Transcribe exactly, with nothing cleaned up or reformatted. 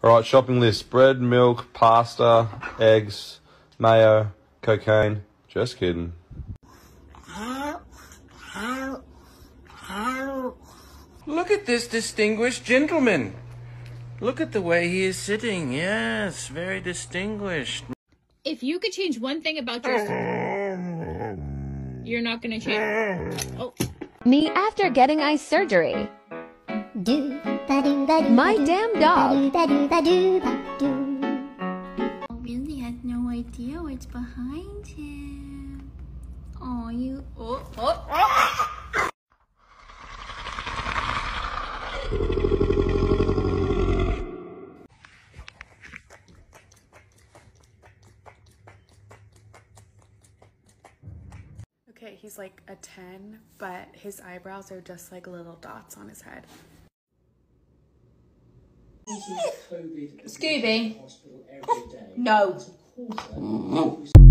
All right, shopping list. Bread, milk, pasta, eggs, mayo, cocaine. Just kidding. Look at this distinguished gentleman. Look at the way he is sitting. Yes, very distinguished. If you could change one thing about yourself, you're not gonna change. Oh. Me after getting eye surgery. My damn dog. Really has no idea what's behind him. Oh, you. Oh, oh, oh. Okay, he's like a ten, but his eyebrows are just like little dots on his head. Scooby. No.